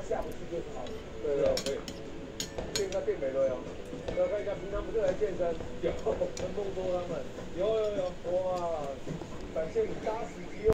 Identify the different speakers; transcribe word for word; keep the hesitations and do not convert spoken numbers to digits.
Speaker 1: 下不去就是好的。
Speaker 2: 对对可以。变个变美了哟。要看一下，平常不是来健身？有，跟梦多他们。有有有，哇，展现扎实肌肉。